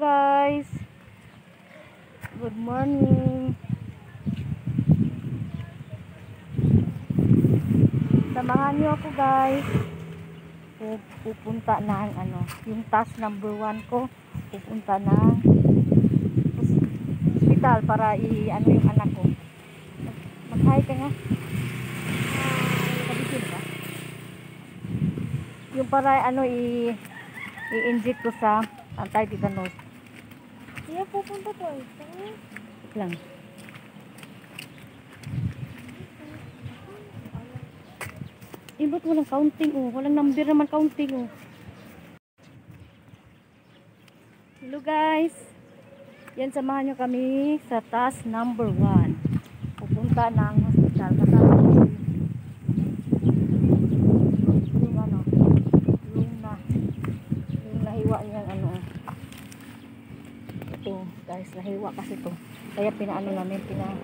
guys. Good morning. Samahan niyo ako guys. Pupunta na yung task number 1 ko. Pupunta na hospital para yung anak ko. Mag-hi ka nga. Kabisig ba? Yung para i-inject ko sa anti-tetanus. Iya, pupunta po. Lang. Ba't walang counting walang number naman counting Hello guys. Yan, samahan nyo kami sa task number 1. Pupunta ng hospital. Kasama yung nahiwa niyang ito guys, nahiwa kasi to. Kaya namin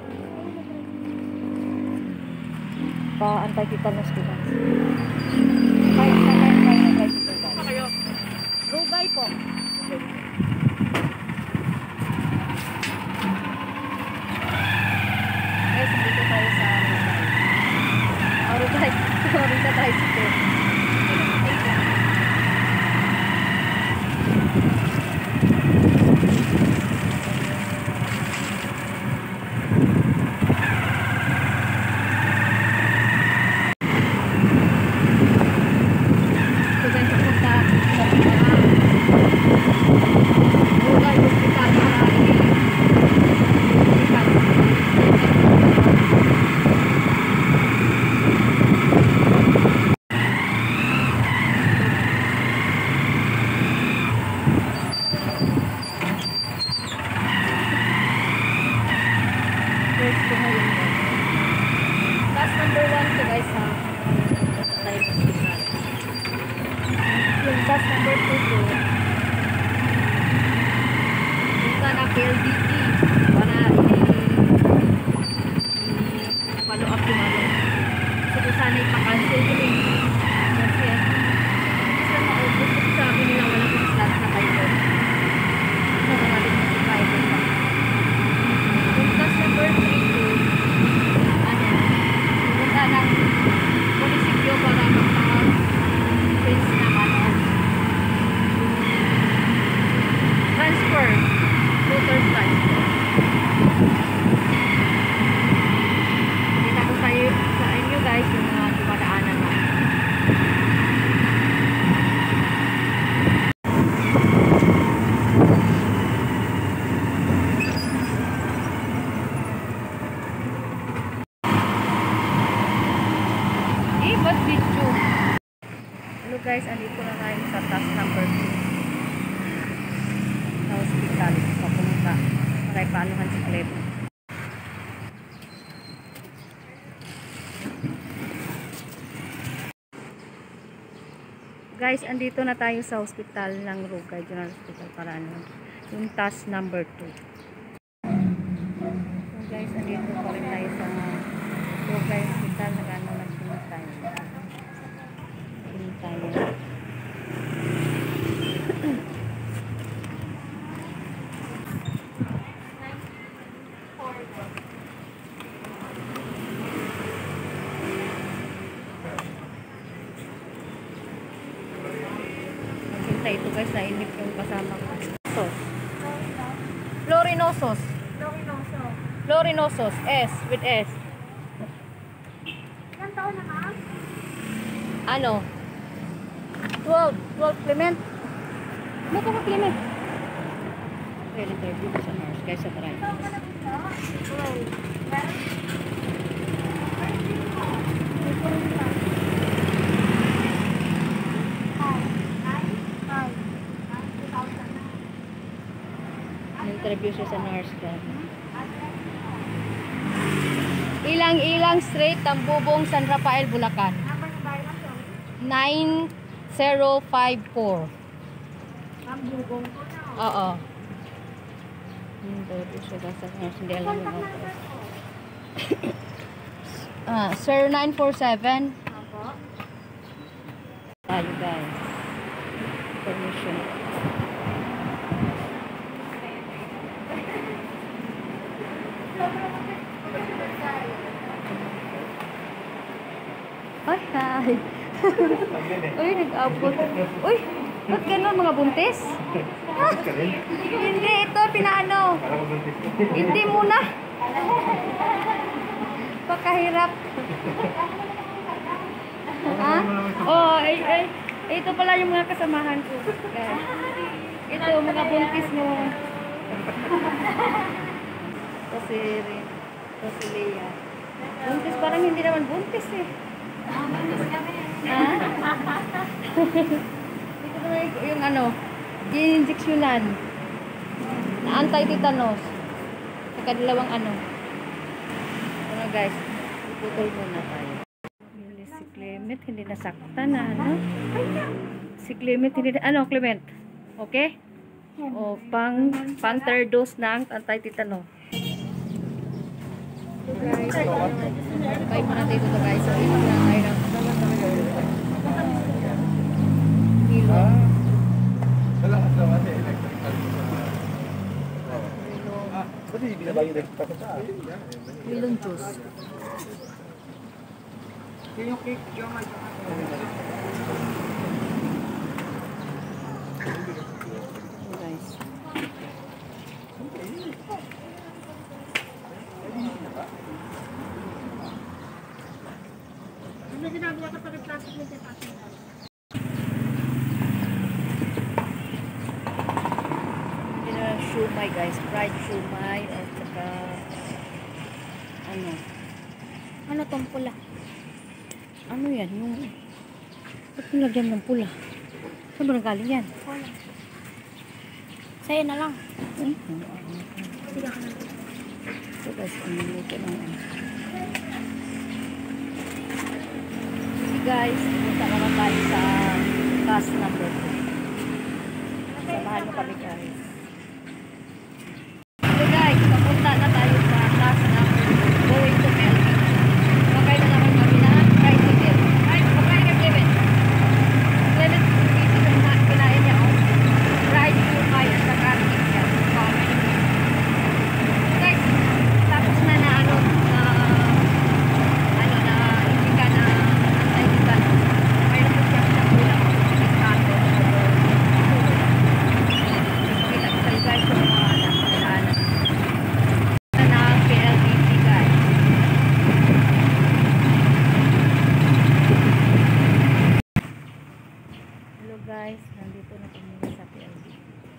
pa-anti-tetanus ko guys. Kaya guys. Go guy po. Guys, dito tayo sa Orita tricycle. Task number 1 to guys ha. Yung task number 2 to punta na PLDT para follow up yung so kung sana ipakancel ko kasi isa maubos kasi sabi nila walang slot na kayo nakamalik na si Bible pa. Yung task number 3 ng munisipyo para magpa-face naman transfer motor transfer. Kita ko sa inyo guys yung mga dumadaanan na Hello guys, andito na tayo sa task number 2 sa hospital. Papunta kay Paanuhan si Cleb. Guys, andito na tayo sa hospital ng Rugay General Hospital para yung task number 2. So guys, andito pa rin tayo sa Rugay Hospital. Nagpunta tayo. Maghintay ito guys, nainip yung kasama ko. Florinosos. S with S. Ilang taon na ma'am? 12 Clement. Ano ka Clement? Okay, interview ko sa nurse guys sa taray. Interview siya sa nurse guys. Ilang Street, Tambubong, San Rafael, Bulacan. 9054. Tambubong ko na. Oo. Interview siya sa nurse. Hindi alam mo guys. Sir 947. Tayo guys. Permission. Hi. Uy, nag-abot. Uy, ba't ganun mga buntis? Hindi, ito, pinaano. Hindi muna. Pakahirap. Ha? Oh, ito pala yung mga kasamahan ko. Guys. Ito, mga buntis mo. Kasi Leia. Buntis, parang hindi naman buntis eh. Ha? Ito naman yung ano, i-injectionan na anti-tetanus. Saka dalawang ano. Ano guys, iputol muna tayo. Si Clement hindi nasaktan na ano? Si Clement hindi na, ano Clement? Okay? O pang third dose ng anti-tetanus. Guys, bye muna tayo dito guys. So, ito na tayo ng hilo. Hilong juice. Guys. Ano sinabi niya kapag plastic mo siya pati? Shumai guys, fried shumai at saka ano tong pula? Ano yan? Yung ba't nilagyan ng pula? Saan ba nagaling yan? Wala. Sa'yo na lang. Sige ka na. So guys, nilagyan ng ano. Sige guys, punta naman tayo sa class number 2. Samahan mo kami guys. So guys, papunta na tayo sa class number 2. Going to LB. Makay na naman kami na tricycle. Ay, makay na Clement. Clement, kinain niya ako. Fried shumai at saka chicken. Guys, tapos na na hindi ka na antay-ikan. Mayroon po siya sa kulang. Iskato. Kita guys yung mga nakakalanan. Na PLDT guys. Hello guys, nandito na kami sa PLDT.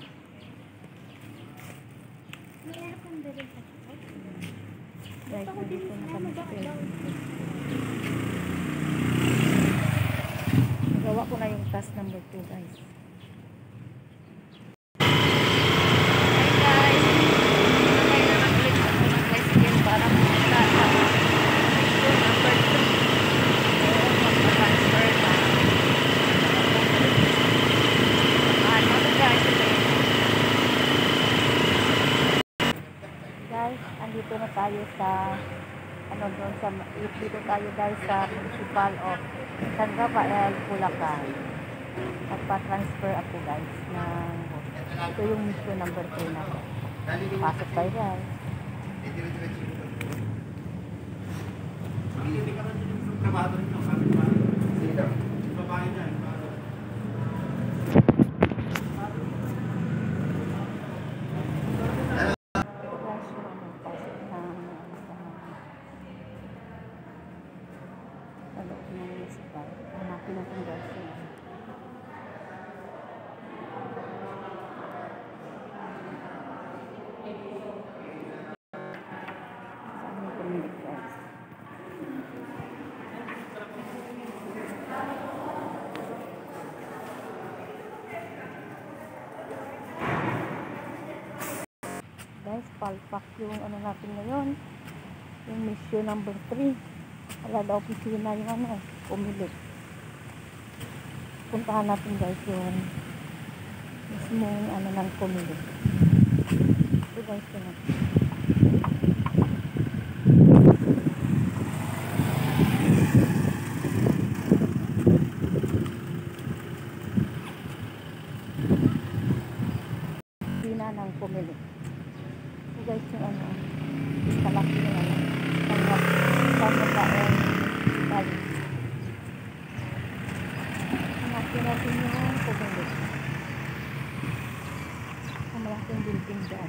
Mayroon kang beri sa Guys, nandito na kami sa PLDT. Nagawa ko na yung task number 2 guys. Hi guys! Nakay naman ulit ako ng tricycle para pumunta sa mission number 3. Magpa-transfer na. Ano guys? Guys, andito na tayo sa dito tayo guys sa Municipal of San Rafael, Bulacan. Magpa-transfer ako guys ng ito yung mission number 3 na. Pasok tayo guys. Hanapin natin guys yun. Saan yung permit guys? Guys, palpak yung ano natin ngayon. Yung mission number 3. Wala daw opisina yung pumilit. Puntahan natin guys yung mismong ng pumilit. Ito guys yun. Opisina ng pumilit. Ito guys yung kalaki yung San Rafael Valley. siya.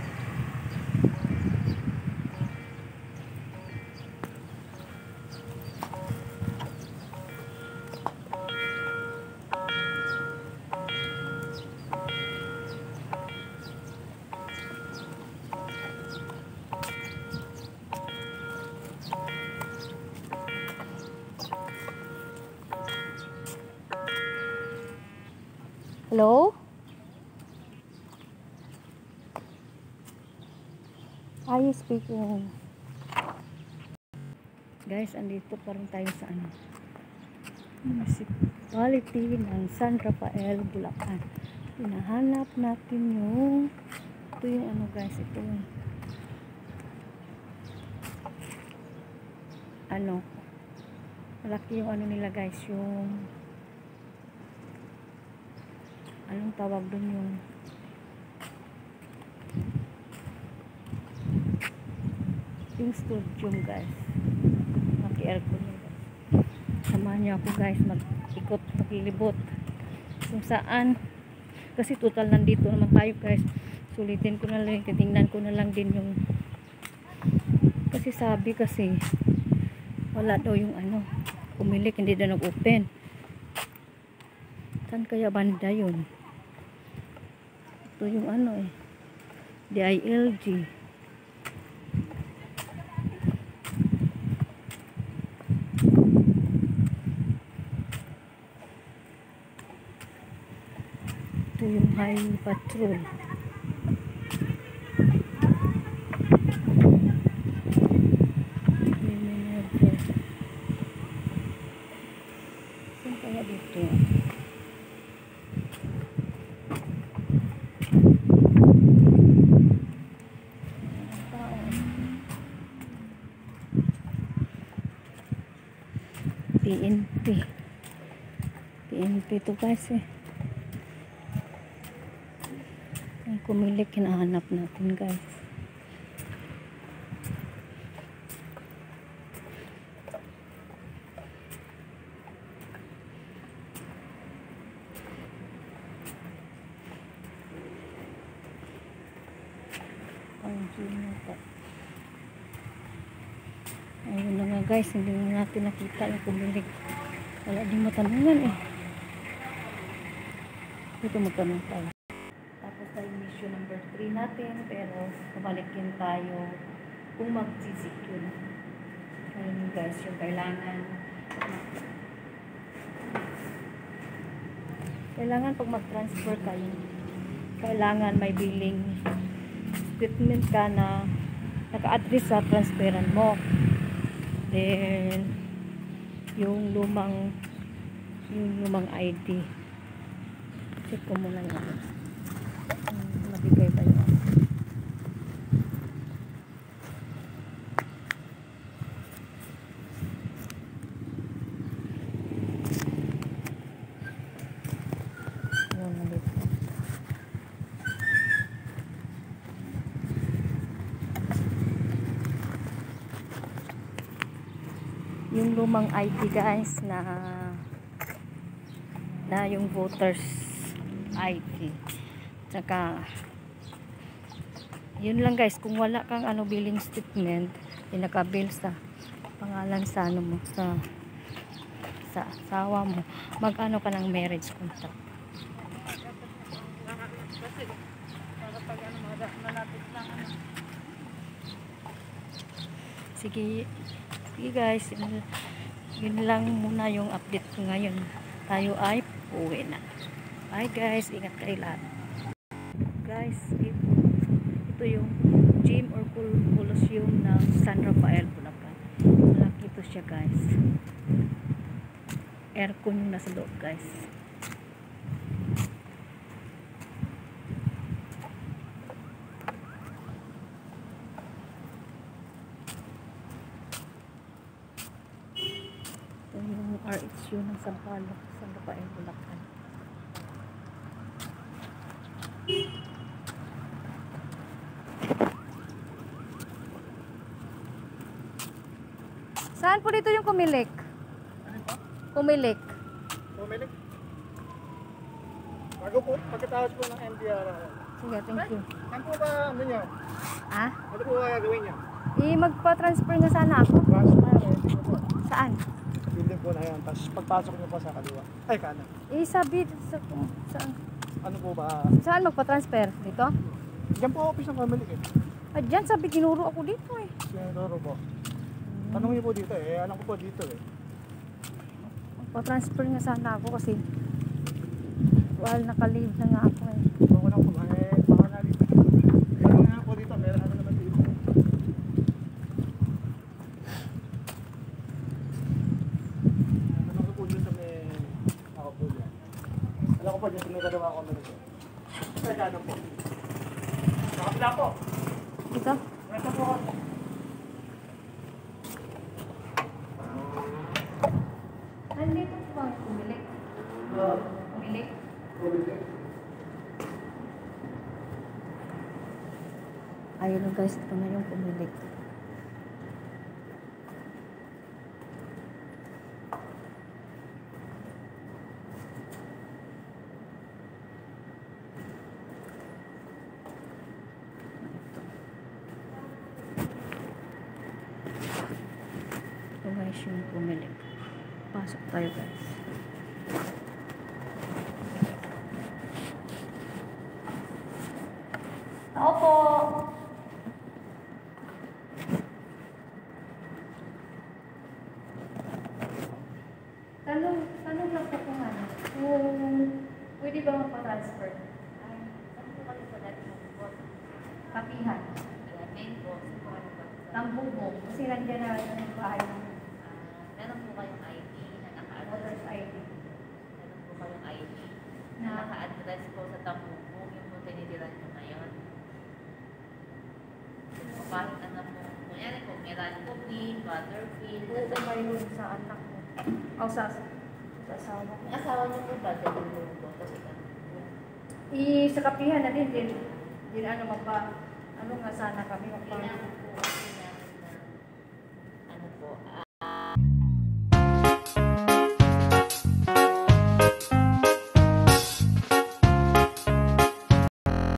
Hello? Are you speaking? Guys, andito pa rin tayo sa municipality ng San Rafael, Bulacan. Hinahanap natin yung ito yung guys, ito yung malaki yung nila guys, yung anong tawag dun, yung studium guys, maki-aircon nyo guys. Samahan nyo ako guys, mag-ikot, maglibot kung saan, kasi total nandito naman tayo guys. Sulitin ko na lang, titingnan ko na lang din yung, kasi sabi kasi wala daw yung pumilik, hindi daw nag-open. Saan kaya banda yun? Ito yung DILG. Ito yung Highway Patrol. Saan kaya dito? PNP to guys ang kumilik, hinahanap natin guys. Ayun na nga guys, hindi na natin nakita yung kumilig. Wala din matanungan Dito magtanong tayo. Tapos tayo mission number 3 natin, pero kabalikin tayo kung mag-secure. Ayun guys, yung kailangan pag mag-transfer kayo, kailangan may billing statement ka na naka-address sa transferan mo. Then yung lumang ID, check ko muna lang mabigay ba yun. Yung lumang ID guys na yung voters ID. Tsaka yun lang guys, kung wala kang billing statement, pinaka-bill sa pangalan sa mo, sa asawa mo, mag-ano ka ng marriage contract. Sige guys, yun lang muna yung update ko ngayon. Tayo ay uwi na. Bye guys, ingat kayo lahat. Guys, ito yung gym or Colosseum ng San Rafael, Bulacan. Malaki ito siya guys. Aircon yung nasa loob guys. Yung RHU ng San Rafael, Bulacan. Saan po dito yung kumilik? Kumilik. Bago po, pagkatapos po ng MDR, Sige, thank you. Saan po ba ano niyo? Ah? Ano po gagawin niyo? Magpa-transfer na sana ako. Pasok na yan. Sige po. Saan? Building po na yan. Tapos pagpasok niyo po sa kaliwa. Ay, kanan. Sabi saan? Ano po ba? Saan magpa-transfer? Dito? Diyan po office ng Comelec eh. Diyan, sabi tinuro ako dito eh. Sinodoro po. Tanong niyo po dito eh. Alam ko po dito eh. Magpa-transfer nga sana ako kasi naka-leave na nga ako eh. Ito ko lang po. Baka na dito. Meron nga po dito. Meron ano naman dito. Tanong ko po dito sa may ako po dyan. Alam ko po dyan sa may kadawa ako Comelec eh. Ay, kanan po. Nakapila po. Dito? Ito po. Nandito po ba pumili? Pumili? Ayun na guys, ito na yung pumili. Ito guys yung pumili. Pasok tayo guys. Opo! Tanong lang po kung ano. Kung pwede ba magpa-transfer? Ay, saan po kami sa dati mo? Kapihan. Main po, siguro po. Tambubong. Kasi nandiyan na yung bahay ng Meron po kayong ID na naka-address. voter's ID. Meron po kayong ID na Na- naka-address po sa Tambubo, yung po tinitiran nyo ngayon. So, kahit ano po, kunyari po, Meran Copy, Butterfield, Oo, mayroon sa anak ko. O sa asawa ko. yung asawa nyo po ba, tinulong po, tapos Tambubo. Sa kapihan na din ano ano nga sana kami Kailangan po kasi namin na, ano po,